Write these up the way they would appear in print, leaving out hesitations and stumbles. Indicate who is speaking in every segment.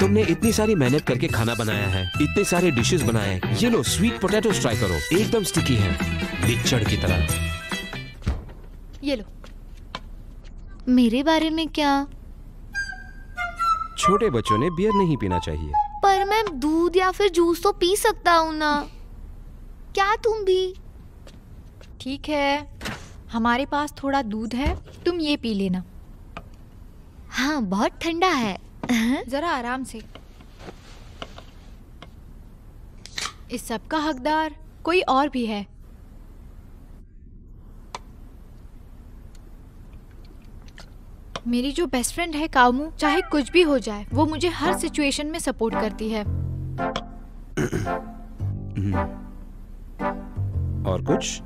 Speaker 1: तुमने इतनी सारी मेहनत करके खाना बनाया है, इतने सारे डिशेस बनाए हैं। ये लो स्वीट पोटैटोस ट्राई करो, एकदम स्टिकी है, लिचड़ की तरह।
Speaker 2: ये लो।
Speaker 3: मेरे बारे में क्या?
Speaker 1: छोटे बच्चों ने बियर नहीं पीना चाहिए।
Speaker 3: पर मैं दूध या फिर जूस तो पी सकता हूँ ना। क्या तुम भी?
Speaker 2: ठीक है, हमारे पास थोड़ा दूध है, तुम ये पी लेना।
Speaker 3: हाँ, बहुत ठंडा है।
Speaker 2: जरा आराम से। इस सब का हकदार कोई और भी है। मेरी जो बेस्ट फ्रेंड है कामू, चाहे कुछ भी हो जाए वो मुझे हर सिचुएशन में सपोर्ट करती है।
Speaker 1: और कुछ?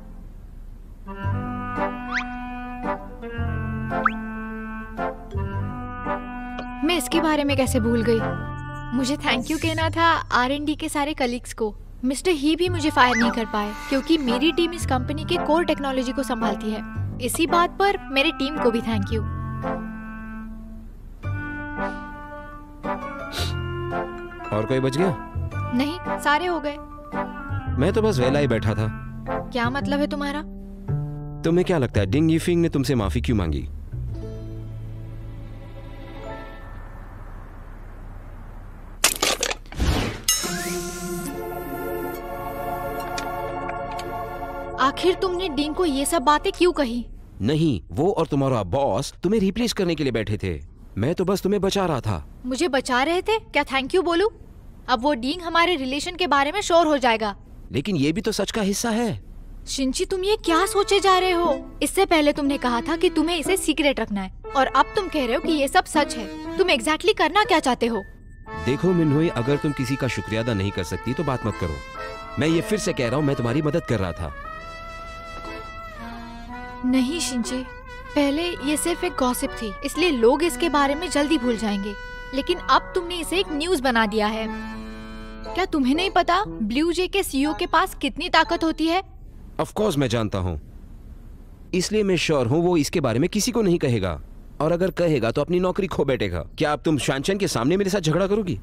Speaker 2: मैं इसके बारे में कैसे भूल गई? मुझे थैंक यू कहना था R&D के सारे कलीग्स को। मिस्टर ही भी मुझे फायर नहीं कर पाए क्योंकि मेरी टीम इस कंपनी के कोर टेक्नोलॉजी को संभालती है। इसी बात पर मेरी टीम को भी थैंक यू।
Speaker 1: और कोई बच गया?
Speaker 2: नहीं, सारे हो गए।
Speaker 1: मैं तो बस वेला ही बैठा था।
Speaker 2: क्या मतलब है तुम्हारा?
Speaker 1: तुम्हें क्या लगता है डिंग यीफिंग ने तुमसे माफी क्यों मांगी?
Speaker 2: आखिर तुमने डिंग को ये सब बातें क्यों कही?
Speaker 1: नहीं, वो और तुम्हारा बॉस तुम्हें रिप्लेस करने के लिए बैठे थे। मैं तो बस तुम्हें बचा रहा था।
Speaker 2: मुझे बचा रहे थे? क्या थैंक यू बोलूं? अब वो डिंग हमारे रिलेशन के बारे में श्योर हो जाएगा।
Speaker 1: लेकिन ये भी तो सच का हिस्सा है।
Speaker 2: शिंची, तुम ये क्या सोचे जा रहे हो? इससे पहले तुमने कहा था कि तुम्हें इसे सीक्रेट रखना है और अब तुम कह रहे हो कि ये सब सच है। तुम एग्जैक्टली करना क्या चाहते हो?
Speaker 1: देखो मिन्हुई, अगर तुम किसी का शुक्रिया अदा नहीं कर सकती तो बात मत करो। मैं ये फिर से कह रहा हूँ, मैं तुम्हारी मदद कर रहा था।
Speaker 2: नहीं शिंची, पहले ये सिर्फ एक गॉसिप थी, इसलिए लोग इसके बारे में जल्दी भूल जाएंगे। लेकिन अब तुमने इसे एक न्यूज़ बना दिया है। क्या तुम्हें नहीं पता ब्लू जे के सीईओ के पास कितनी ताकत होती है?
Speaker 1: ऑफ कोर्स मैं जानता हूँ, इसलिए मैं श्योर हूँ वो इसके बारे में किसी को नहीं कहेगा, और अगर कहेगा तो अपनी नौकरी खो बैठेगा। क्या अब तुम शानचैन के सामने मेरे साथ झगड़ा करोगी?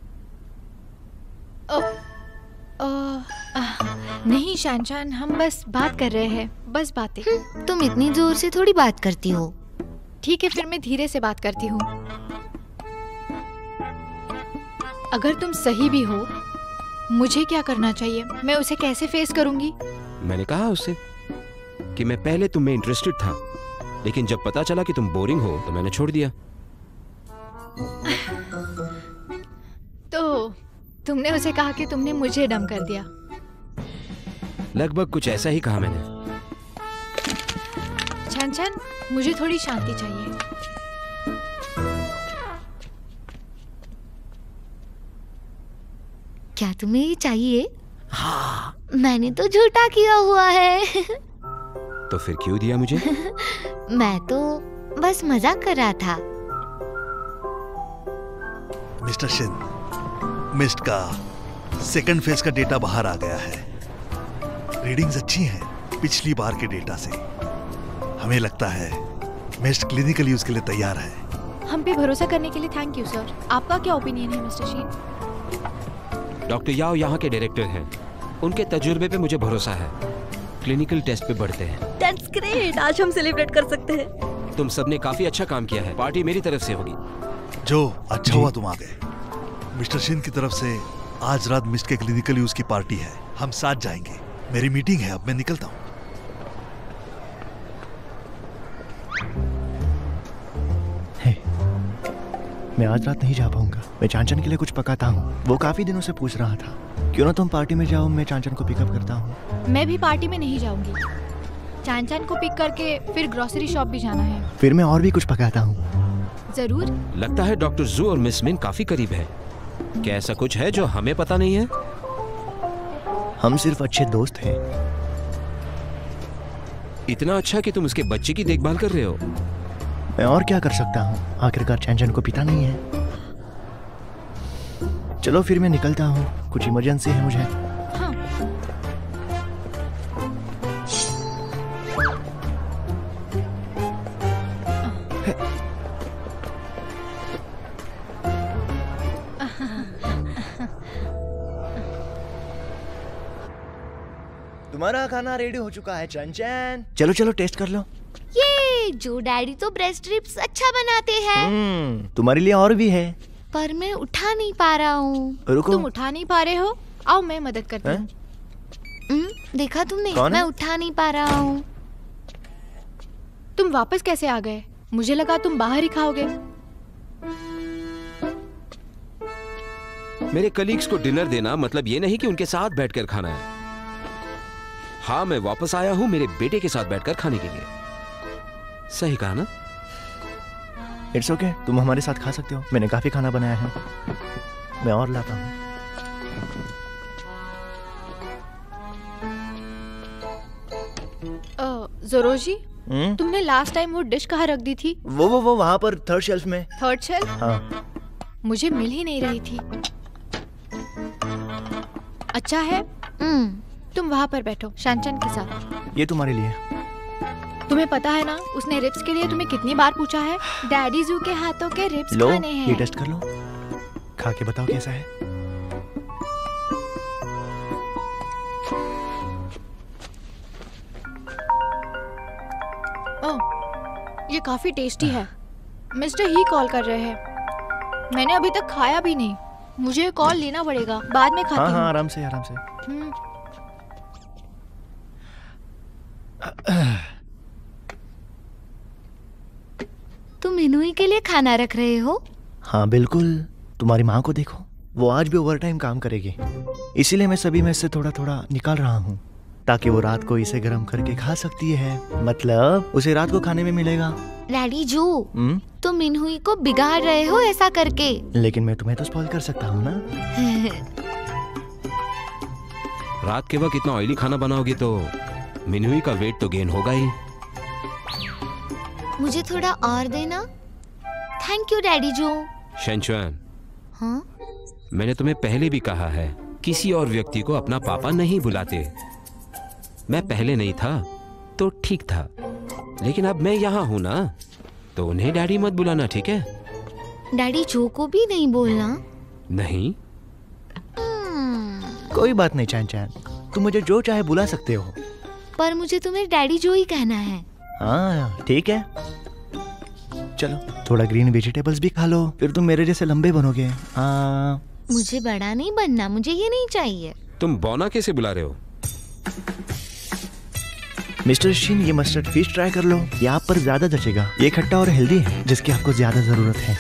Speaker 2: नहीं शानचैन, हम बस बात कर रहे हैं, बस बातें।
Speaker 3: तुम इतनी जोर से थोड़ी बात करती हो।
Speaker 2: ठीक है, फिर मैं धीरे से बात करती हूँ। अगर तुम सही भी हो, मुझे क्या करना चाहिए? मैं उसे कैसे फेस करूंगी?
Speaker 1: मैंने कहा उससे कि मैं पहले तुम में इंटरेस्टेड था, लेकिन जब पता चला कि तुम बोरिंग हो तो मैंने छोड़ दिया।
Speaker 2: तो तुमने उसे कहा कि तुमने मुझे डम कर दिया?
Speaker 1: लगभग कुछ ऐसा ही कहा मैंने।
Speaker 2: छन, मुझे थोड़ी शांति चाहिए।
Speaker 3: क्या तुम्हें ये चाहिए?
Speaker 1: हाँ।
Speaker 3: मैंने तो झूठा किया हुआ है।
Speaker 1: तो फिर क्यों दिया मुझे?
Speaker 3: मैं तो बस मजाक कर रहा था।
Speaker 4: मिस्टर शिन, मिस्ट का सेकंड फेज का डेटा बाहर आ गया है। रीडिंग्स अच्छी हैं पिछली बार के डेटा से। हमें लगता है मिस्ट क्लिनिकल यूज के लिए तैयार है।
Speaker 2: हम पे भरोसा करने के लिए थैंक यू सर। आपका क्या ओपिनियन है मिस्टर शिन?
Speaker 1: डॉक्टर याओ यहाँ के डायरेक्टर हैं, उनके तजुर्बे पे मुझे भरोसा है। क्लिनिकल टेस्ट पे बढ़ते हैं।
Speaker 5: दैट्स ग्रेट, आज हम सेलिब्रेट कर सकते हैं।
Speaker 1: तुम सबने काफी अच्छा काम किया है, पार्टी मेरी तरफ से होगी।
Speaker 4: जो अच्छा हुआ तुम आ गए। मिस्टर शिन की तरफ से आज रात मिस्ट के क्लिनिकल यूज की पार्टी है, हम साथ जाएंगे। मेरी मीटिंग है, अब मैं निकलता हूँ।
Speaker 6: मैं आज रात नहीं जा पाऊंगा। मैं चांचन के लिए कुछ पकाता हूँ। वो काफी दिनों से पूछ रहा था। क्यों ना तुम पार्टी में जाओ, मैं चांचन को पिकअप करता हूँ।
Speaker 2: मैं भी पार्टी में नहीं जाऊंगी। चांचन को पिक करके फिर ग्रोसरी शॉप भी जाना है।
Speaker 6: फिर मैं और भी कुछ पकाता हूँ।
Speaker 2: जरूर।
Speaker 1: लगता है डॉक्टर जू और मिस मिन काफी करीब है। क्या ऐसा कुछ है जो हमें पता नहीं है?
Speaker 6: हम सिर्फ अच्छे दोस्त हैं।
Speaker 1: इतना अच्छा कि तुम उसके बच्चे की देखभाल कर रहे हो।
Speaker 6: मैं और क्या कर सकता हूँ? आखिरकार चांचन को पिता नहीं है। चलो फिर मैं निकलता हूँ, कुछ इमरजेंसी है मुझे।
Speaker 2: हाँ।
Speaker 6: तुम्हारा खाना रेडी हो चुका है चंचन। चलो चलो टेस्ट कर लो।
Speaker 3: ये जो डैडी तो ब्रेस्ट रिब्स अच्छा बनाते हैं।
Speaker 6: तुम्हारे लिए और भी है,
Speaker 3: पर मैं उठा नहीं पा रहा हूँ।
Speaker 6: रुको।
Speaker 2: तुम उठा नहीं पा रहे हो? आओ मैं मदद करती हूँ।
Speaker 3: देखा तुमने?
Speaker 6: कौन है?
Speaker 3: मैं उठा नहीं पा रहा हूँ।
Speaker 2: तुम वापस कैसे आ गए? मुझे लगा तुम बाहर ही खाओगे।
Speaker 1: मेरे कलीग्स को डिनर देना मतलब ये नहीं कि उनके साथ बैठकर खाना है। हाँ, मैं वापस आया हूं मेरे बेटे के साथ बैठकर खाने के लिए। सही कहा ना?
Speaker 6: इट्स ओके, तुम हमारे साथ खा सकते हो। मैंने काफी खाना बनाया है, मैं और लाता हूँ।
Speaker 2: ज़ोरोजी, तुमने लास्ट टाइम वो डिश कहाँ रख दी थी?
Speaker 6: वो वहाँ पर थर्ड शेल्फ में।
Speaker 2: Third shelf?
Speaker 6: हाँ।
Speaker 2: मुझे मिल ही नहीं रही थी। अच्छा है, तुम वहाँ पर बैठो शानचन के साथ।
Speaker 6: ये तुम्हारे लिए।
Speaker 2: तुम्हें पता है ना उसने रिब्स के लिए तुम्हें कितनी बार पूछा है? डैडी जू के हाथों के रिब्स
Speaker 6: लो,
Speaker 2: खाने हैं।
Speaker 6: ये टेस्ट कर लो, खा के बताओ कैसा है।
Speaker 2: ओह, ये काफी टेस्टी है। मिस्टर ही कॉल कर रहे हैं। मैंने अभी तक खाया भी नहीं। मुझे कॉल लेना पड़ेगा, बाद में खाती हूँ।
Speaker 6: हाँ, आराम से आराम से।
Speaker 3: तुम इनुई के लिए खाना रख रहे हो?
Speaker 6: हाँ बिल्कुल। तुम्हारी माँ को देखो, वो आज भी ओवर टाइम काम करेगी, इसीलिए मैं सभी में से थोड़ा थोड़ा निकाल रहा हूँ ताकि वो रात को इसे गर्म करके खा सकती है। मतलब उसे रात को खाने में मिलेगा।
Speaker 3: डैडी जू, तुम इनुई को बिगाड़ रहे हो ऐसा करके।
Speaker 6: लेकिन मैं तुम्हें तो स्पॉइल कर सकता हूँ ना।
Speaker 1: रात के वक्त इतना ऑयली खाना बनाओगी तो मिनुई का वेट तो गेन होगा ही।
Speaker 3: मुझे थोड़ा और देना। थैंक यू डैडी जू।
Speaker 1: शैनचुआन,
Speaker 3: हाँ?
Speaker 1: मैंने तुम्हें पहले भी कहा है, किसी और व्यक्ति को अपना पापा नहीं बुलाते। मैं पहले नहीं था तो ठीक था, लेकिन अब मैं यहाँ हूँ ना, तो उन्हें डैडी मत बुलाना, ठीक है?
Speaker 3: डैडी जू को भी नहीं बोलना।
Speaker 1: नहीं।
Speaker 6: कोई बात नहीं चैन चैन, तुम मुझे जो चाहे बुला सकते हो।
Speaker 3: पर मुझे तुम्हें डैडी जू ही कहना है।
Speaker 6: हाँ ठीक है। चलो थोड़ा ग्रीन वेजिटेबल्स भी खा लो, फिर तुम मेरे जैसे लंबे बनोगे।
Speaker 3: मुझे बड़ा नहीं बनना, मुझे ये नहीं चाहिए।
Speaker 1: तुम बौना कैसे बुला रहे हो?
Speaker 6: मिस्टर शिन, ये मस्टर्ड फिश ट्राई कर लो, ये आप पर ज्यादा जचेगा। ये खट्टा और हेल्दी है, जिसकी आपको ज्यादा जरूरत है।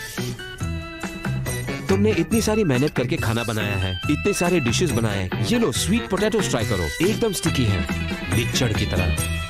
Speaker 1: तुमने इतनी सारी मेहनत करके खाना बनाया है, इतने सारे डिशेस बनाए हैं। ये लो स्वीट पोटैटोस ट्राई करो, एकदम स्टिकी है, लिचड़ की तरह।